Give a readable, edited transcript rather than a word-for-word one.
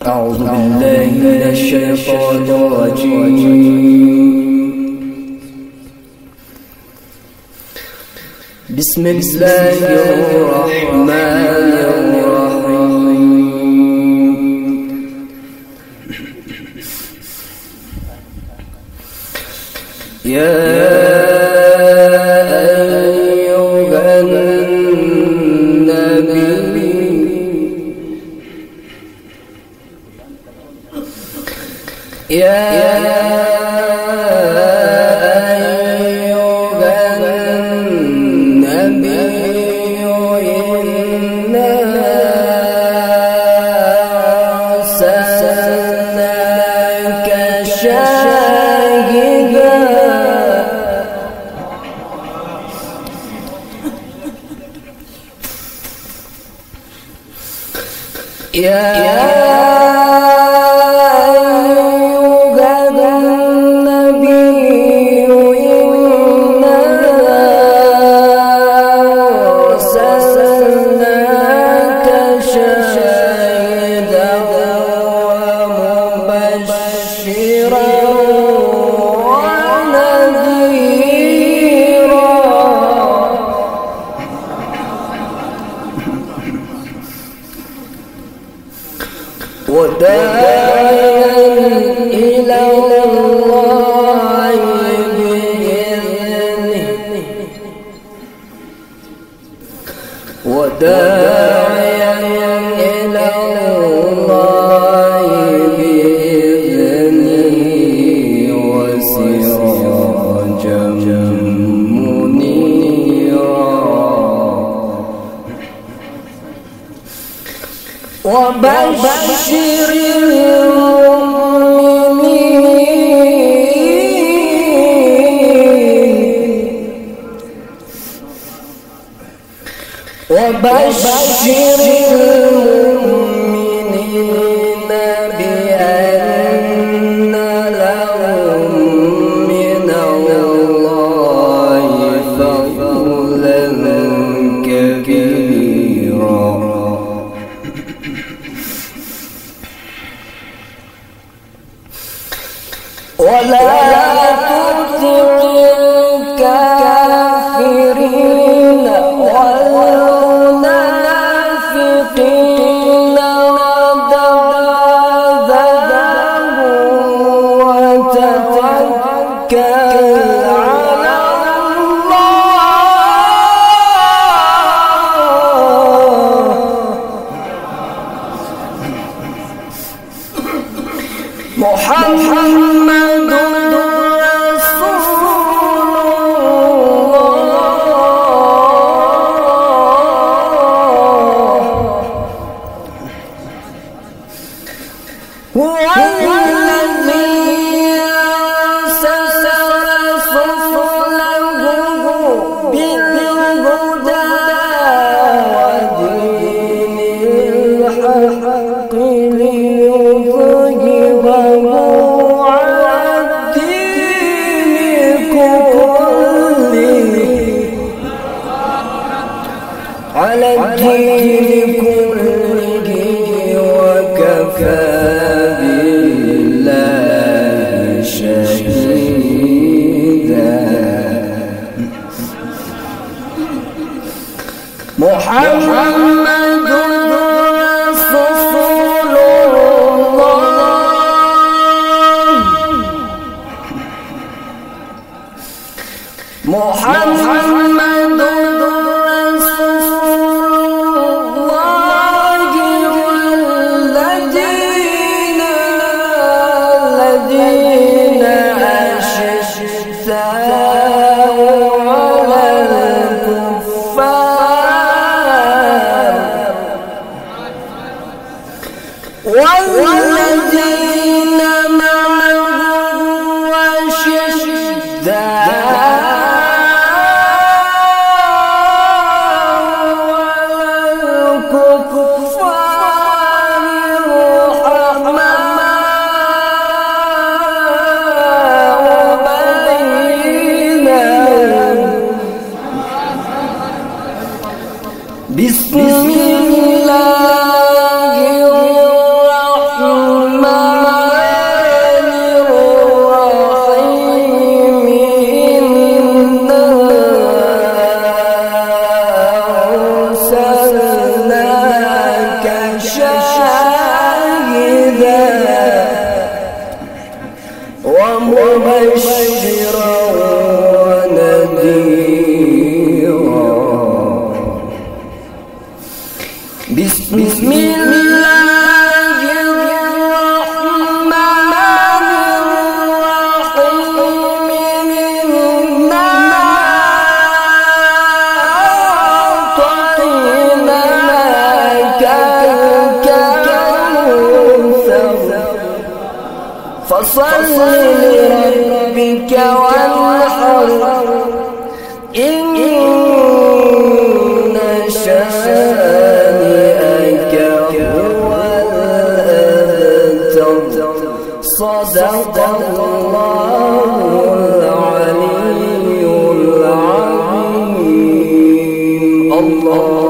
أعوذ بالله من الشيطان الرجيم. بسم الله الرحمن الرحيم. يا أيها النبي إنا أرسلناك شاهدا وداعيا إلى الله بإذنه وسراجا منيرا وبشر المؤمنين بأن لهم من الله فضلا كبيرا ولا تطع الكافرين والمنافقين وتوكل على الله. محمد هو الذي أرسل رسوله بالهدى ودين الحق ليظهره على الدين كله وكفى محمد رسول الله. محمد رسول الله والذين أشداء على الكفار والذين معه أشداء بسم الله الرحمن بسم الله الرحمن الرحيم إنا أعطيناك الكوثر فصل لربك وانحر إن شانئك هو الأبتر صدق الله العلي العظيم. الله